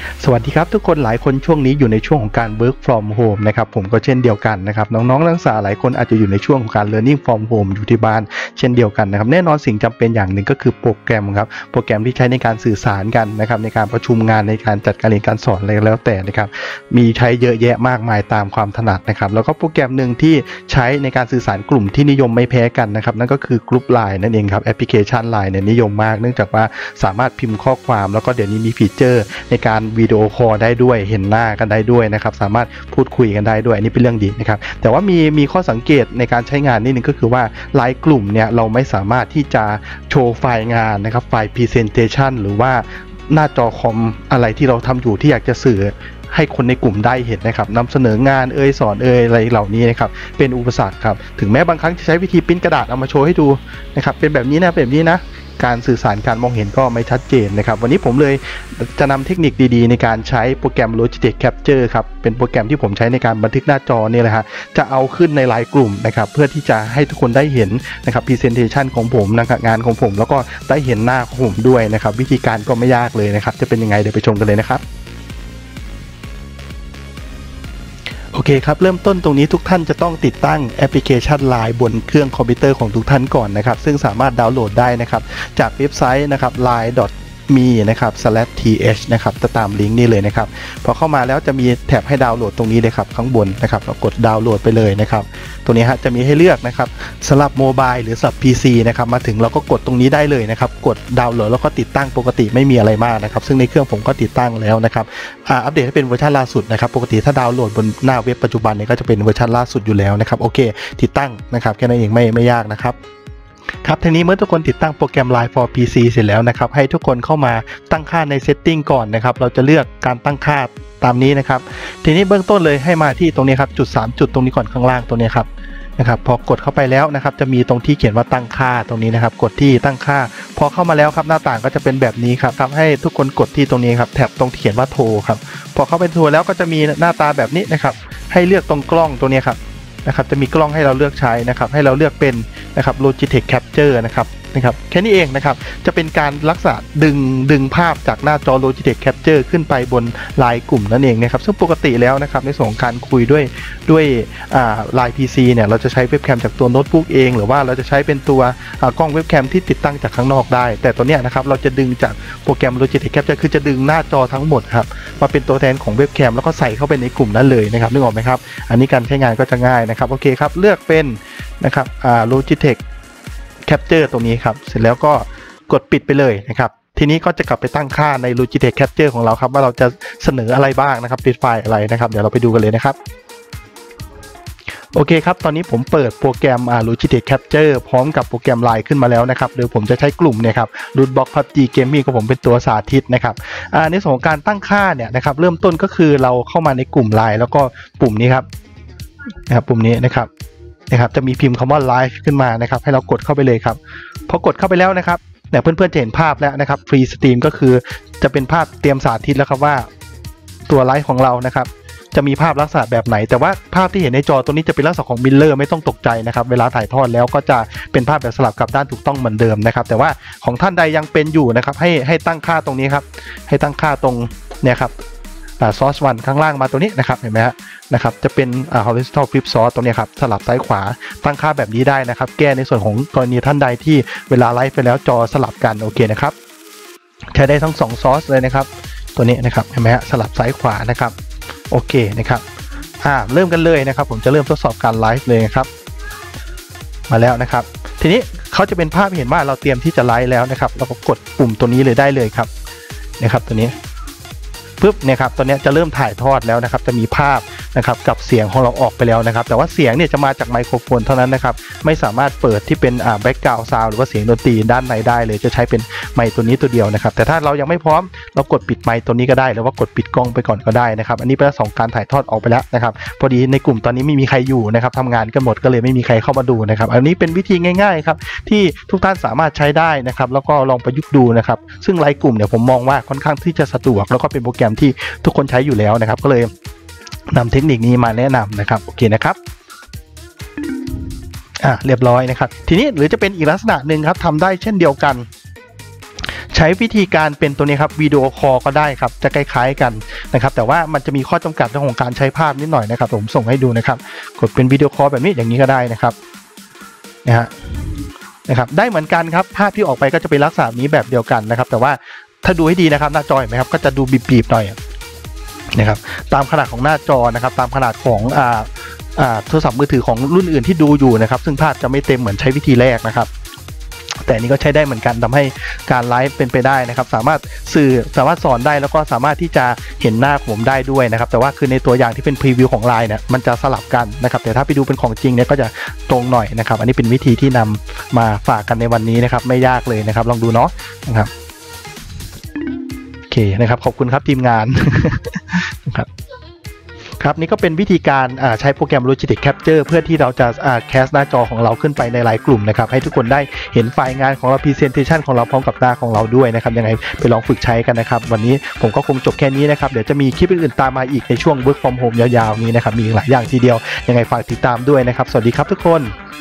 สวัสดีครับทุกคนหลายคนช่วงนี้อยู่ในช่วงของการ work from home นะครับผมก็เช่นเดียวกันนะครับน้องๆนักศึกษาหลายคนอาจจะอยู่ในช่วงของการ learning from home อยู่ที่บ้านเช่นเดียวกันนะครับแน่นอนสิ่งจำเป็นอย่างหนึ่งก็คือโปรแกรมครับโปรแกรมที่ใช้ในการสื่อสารกันนะครับในการประชุมงานในการจัดการเรียนการสอนอะไรแล้วแต่นะครับมีใช้เยอะแยะมากมายตามความถนัดนะครับแล้วก็โปรแกรมหนึ่งที่ใช้ในการสื่อสารกลุ่มที่นิยมไม่แพ้กันนะครับนั่นก็คือกลุ่ม LINE นั่นเองครับแอปพลิเคชัน LINE เนี่ยนิยมมากเนื่องจากว่าสามารถพิมพ์ข้อความแล้วก็เดี๋ยวนี้มีฟีเจอร์ในการวิดีโอคอลได้ด้วยเห็นหน้ากันได้ด้วยนะครับสามารถพูดคุยกันได้ด้วยอันนี้เป็นเรื่องดีนะครับแต่ว่ามีข้อสังเกตในการใช้งานนิดนึงก็คือว่าไลน์กลุ่มเนี่ยเราไม่สามารถที่จะโชว์ไฟล์งานนะครับไฟล์ Presentation หรือว่าหน้าจอคอมอะไรที่เราทำอยู่ที่อยากจะสื่อให้คนในกลุ่มได้เห็นนะครับนำเสนองานสอนอะไรเหล่านี้นะครับเป็นอุปสรรคครับถึงแม้บางครั้งจะใช้วิธีปริ้นกระดาษเอามาโชว์ให้ดูนะครับเป็นแบบนี้นะแบบนี้นะการสื่อสารการมองเห็นก็ไม่ชัดเจนนะครับวันนี้ผมเลยจะนำเทคนิคดีๆในการใช้โปรแกรม Logitech Capture ครับเป็นโปรแกรมที่ผมใช้ในการบันทึกหน้าจอนี่แหละฮะจะเอาขึ้นในไลน์กลุ่มนะครับเพื่อที่จะให้ทุกคนได้เห็นนะครับ Presentation ของผมนะครับงานของผมแล้วก็ได้เห็นหน้าของผมด้วยนะครับวิธีการก็ไม่ยากเลยนะครับจะเป็นยังไงเดี๋ยวไปชมกันเลยนะครับโอเคครับเริ่มต้นตรงนี้ทุกท่านจะต้องติดตั้งแอปพลิเคชัน LINE บนเครื่องคอมพิวเตอร์ของทุกท่านก่อนนะครับซึ่งสามารถดาวน์โหลดได้นะครับจากเว็บไซต์นะครับ line.me นะครับ /th นะครับจะตามลิงก์นี้เลยนะครับพอเข้ามาแล้วจะมีแถบให้ดาวน์โหลดตรงนี้เลยครับข้างบนนะครับเรากดดาวน์โหลดไปเลยนะครับตรงนี้ฮะจะมีให้เลือกนะครับสำหรับโมบายหรือสำหรับ PC นะครับมาถึงเราก็กดตรงนี้ได้เลยนะครับกดดาวน์โหลดแล้วก็ติดตั้งปกติไม่มีอะไรมากนะครับซึ่งในเครื่องผมก็ติดตั้งแล้วนะครับอัปเดตให้เป็นเวอร์ชันล่าสุดนะครับปกติถ้าดาวน์โหลดบนหน้าเว็บปัจจุบันเนี่ยก็จะเป็นเวอร์ชันล่าสุดอยู่แล้วนะครับโอเคติดตั้งนะครับแค่นั้นเองไม่ยากนะครับครับทีนี้เมื่อทุกคนติดตั้งโปรแกรม LINE for PC เสร็จแล้วนะครับให้ทุกคนเข้ามาตั้งค่าใน Setting ก่อนนะครับเราจะเลือกการตั้งค่าตามนี้นะครับทีนี้เบื้องต้นเลยให้มาที่ตรงนี้ครับจุด3จุดตรงนี้ก่อนข้างล่างตรงนี้ครับพอกดเข้าไปแล้วนะครับจะมีตรงที่เขียนว่าตั้งค่าตรงนี้นะครับกดที่ตั้งค่าพอเข้ามาแล้วครับหน้าต่างก็จะเป็นแบบนี้ครับทำให้ทุกคนกดที่ตรงนี้ครับแถบตรงที่เขียนว่าโทรครับพอเข้าไปโทรแล้วก็จะมีหน้าตาแบบนี้นะครับให้เลือกตรงกล้องตัวนี้ครับจะมีกล้องให้เราเลือกใช้นะครับให้เราเลือกเป็นนะครับ Logitech Capture นะครับแค่นี้เองนะครับจะเป็นการลักษณะดึงภาพจากหน้าจอ Logitech Capture ขึ้นไปบนไลน์กลุ่มนั่นเองนะครับซึ่งปกติแล้วนะครับในส่วนของการคุยด้วยไลน์ PC เนี่ยเราจะใช้เว็บแคมจากตัวโน้ตบุ๊กเองหรือว่าเราจะใช้เป็นตัวกล้องเว็บแคมที่ติดตั้งจากข้างนอกได้แต่ตัวเนี้ยนะครับเราจะดึงจากโปรแกรม Logitech Capture คือจะดึงหน้าจอทั้งหมดครับมาเป็นตัวแทนของเว็บแคมแล้วก็ใส่เข้าไปในกลุ่มนั้นเลยนะครับนึกออกไหมครับอันนี้การใช้งานก็จะง่ายนะครับโอเคครับเลือกเป็นนะครับLogitech Capture ตรงนี้ครับเสร็จแล้วก็กดปิดไปเลยนะครับทีนี้ก็จะกลับไปตั้งค่าใน Logitech Capture ของเราครับว่าเราจะเสนออะไรบ้างนะครับเป็นไฟล์อะไรนะครับเดี๋ยวเราไปดูกันเลยนะครับโอเคครับตอนนี้ผมเปิดโปรแกรมLogitech Capture พร้อมกับโปรแกรม LINE ขึ้นมาแล้วนะครับโดยผมจะใช้กลุ่มเนี่ยครับ Rootbox PUBG Gaming ของผมเป็นตัวสาธิตนะครับในส่วนของการตั้งค่าเนี่ยนะครับเริ่มต้นก็คือเราเข้ามาในกลุ่ม LINE แล้วก็ปุ่มนี้ครับปุ่มนี้นะครับจะมีพิมพ์คำว่า Live ขึ้นมานะครับให้เรากดเข้าไปเลยครับพอกดเข้าไปแล้วนะครับเนี่ยเพื่อนๆจะเห็นภาพแล้วนะครับ Free Stream ก็คือจะเป็นภาพเตรียมสาธิตแล้วครับว่าตัวไลฟ์ของเรานะครับจะมีภาพลักษณะแบบไหนแต่ว่าภาพที่เห็นในจอตัวนี้จะเป็นลักษณะของมิลเลอร์ไม่ต้องตกใจนะครับเวลาถ่ายทอดแล้วก็จะเป็นภาพแบบสลับกับด้านถูกต้องเหมือนเดิมนะครับแต่ว่าของท่านใดยังเป็นอยู่นะครับให้ตั้งค่าตรงนี้ครับให้ตั้งค่าตรงเนี่ยครับsource 1ข้างล่างมาตัวนี้นะครับเห็นไหมฮะนะครับจะเป็นhorizontal flip source ตรงนี้ครับสลับซ้ายขวาตั้งค่าแบบนี้ได้นะครับแก้ในส่วนของกรณีท่านใดที่เวลาไลฟ์ไปแล้วจอสลับกันโอเคนะครับใช้ได้ทั้ง2 source เลยนะครับตัวนี้นะครับเห็นไหมฮะสลับซ้ายขวานะครับโอเคนะครับเริ่มกันเลยนะครับผมจะเริ่มทดสอบการไลฟ์เลยครับมาแล้วนะครับทีนี้เขาจะเป็นภาพเห็นว่าเราเตรียมที่จะไลฟ์แล้วนะครับเราก็กดปุ่มตัวนี้เลยได้เลยครับนะครับตัวนี้ปุ๊บเนี่ยครับตอนนี้จะเริ่มถ่ายทอดแล้วนะครับจะมีภาพนะครับกับเสียงของเราออกไปแล้วนะครับแต่ว่าเสียงเนี่ยจะมาจากไมโครโฟนเท่านั้นนะครับไม่สามารถเปิดที่เป็นแบ็กกราวด์ซาวด์หรือว่าเสียงดนตรีด้านในได้เลยจะใช้เป็นไมค์ตัวนี้ตัวเดียวนะครับแต่ถ้าเรายังไม่พร้อมเรากดปิดไมค์ตัวนี้ก็ได้หรือว่ากดปิดกล้องไปก่อนก็ได้นะครับอันนี้เป็น2การถ่ายทอดออกไปแล้วนะครับพอดีในกลุ่มตอนนี้ไม่มีใครอยู่นะครับทำงานกันหมดก็เลยไม่มีใครเข้ามาดูนะครับอันนี้เป็นวิธีง่ายๆครับที่ทุกท่านสามารถใช้ได้นะครับแล้วก็ลองประยุกต์ดูนะครับซึ่งไลน์กลุ่มเนี่ยผมมองว่าค่อนข้างที่จะสะดวกแล้วก็เป็นโปรแกรมที่ทุกคนใช้อยู่แล้วนะครับก็เลยนำเทคนิคนี้มาแนะนำนะครับโอเคนะครับเรียบร้อยนะครับทีนี้หรือจะเป็นอีกลักษณะหนึ่งครับทำได้เช่นเดียวกันใช้วิธีการเป็นตัวนี้ครับวิดีโอคอลก็ได้ครับจะคล้ายๆกันนะครับแต่ว่ามันจะมีข้อจำกัดเรื่องของการใช้ภาพนิดหน่อยนะครับผมส่งให้ดูนะครับกดเป็นวิดีโอคอลแบบนี้อย่างนี้ก็ได้นะครับนะครับได้เหมือนกันครับภาพที่ออกไปก็จะเป็นลักษณะนี้แบบเดียวกันนะครับแต่ว่าถ้าดูให้ดีนะครับหน้าจอเห็นไหมครับก็จะดูบีบๆหน่อยนะครับตามขนาดของหน้าจอนะครับตามขนาดของโทรศัพท์มือถือของรุ่นอื่นที่ดูอยู่นะครับซึ่งภาพจะไม่เต็มเหมือนใช้วิธีแรกนะครับแต่นี้ก็ใช้ได้เหมือนกันทำให้การไลฟ์เป็นไปได้นะครับสามารถสอนได้แล้วก็สามารถที่จะเห็นหน้าผมได้ด้วยนะครับแต่ว่าคือในตัวอย่างที่เป็นพรีวิวของไลน์เนี่ยมันจะสลับกันนะครับแต่ถ้าไปดูเป็นของจริงเนี่ยก็จะตรงหน่อยนะครับอันนี้เป็นวิธีที่นำมาฝากกันในวันนี้นะครับไม่ยากเลยนะครับลองดูเนาะนะครับโอเคนะครับขอบคุณครับทีมงาน ครับนี่ก็เป็นวิธีการใช้โปรแกรม Logitech Capture เพื่อที่เราจะแคสหน้าจอของเราขึ้นไปในหลายกลุ่มนะครับให้ทุกคนได้เห็นไฟล์งานของเรา Presentation ของเราพร้อมกับหน้าของเราด้วยนะครับยังไงไปลองฝึกใช้กันนะครับวันนี้ผมก็คงจบแค่นี้นะครับเดี๋ยวจะมีคลิปอื่นๆตามมาอีกในช่วง Work from Home ยาวๆนี้นะครับมีหลายอย่างทีเดียวยังไงฝากติดตามด้วยนะครับสวัสดีครับทุกคน